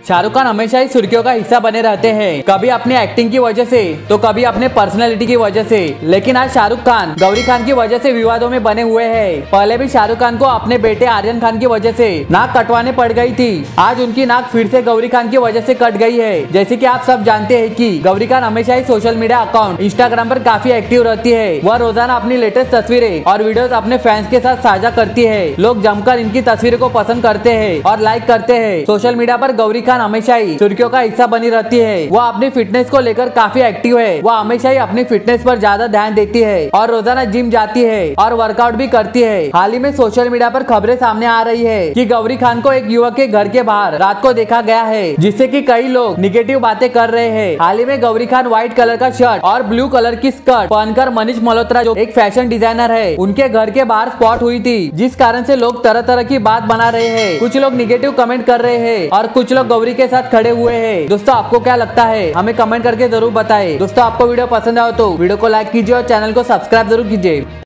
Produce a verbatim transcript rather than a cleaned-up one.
शाहरुख खान हमेशा ही सुर्खियों का हिस्सा बने रहते हैं, कभी अपनी एक्टिंग की वजह से तो कभी अपने पर्सनैलिटी की वजह से। लेकिन आज शाहरुख खान गौरी खान की वजह से विवादों में बने हुए हैं। पहले भी शाहरुख खान को अपने बेटे आर्यन खान की वजह से नाक कटवाने पड़ गई थी। आज उनकी नाक फिर से गौरी खान की वजह से कट गई है। जैसे कि आप सब जानते हैं कि गौरी खान हमेशा ही सोशल मीडिया अकाउंट इंस्टाग्राम पर काफी एक्टिव रहती है। वह रोजाना अपनी लेटेस्ट तस्वीरें और वीडियोस अपने फैंस के साथ साझा करती है। लोग जमकर इनकी तस्वीरों को पसंद करते हैं और लाइक करते हैं। सोशल मीडिया पर गौरी खान हमेशा ही सुर्खियों का हिस्सा बनी रहती है। वह अपनी फिटनेस को लेकर काफी एक्टिव है। वह हमेशा ही अपनी फिटनेस पर ज्यादा ध्यान देती है और रोजाना जिम जाती है और वर्कआउट भी करती है। हाल ही में सोशल मीडिया पर खबरें सामने आ रही है कि गौरी खान को एक युवक के घर के बाहर रात को देखा गया है, जिससे कि कई लोग निगेटिव बातें कर रहे हैं। हाल ही में गौरी खान व्हाइट कलर का शर्ट और ब्लू कलर की स्कर्ट पहनकर मनीष मल्होत्रा जो एक फैशन डिजाइनर है उनके घर के बाहर स्पॉट हुई थी, जिस कारण से लोग तरह तरह की बात बना रहे हैं। कुछ लोग निगेटिव कमेंट कर रहे हैं और कुछ लोग गौरी के साथ खड़े हुए हैं। दोस्तों आपको क्या लगता है हमें कमेंट करके जरूर बताएं। दोस्तों आपको वीडियो पसंद आए तो वीडियो को लाइक कीजिए और चैनल को सब्सक्राइब जरूर कीजिए।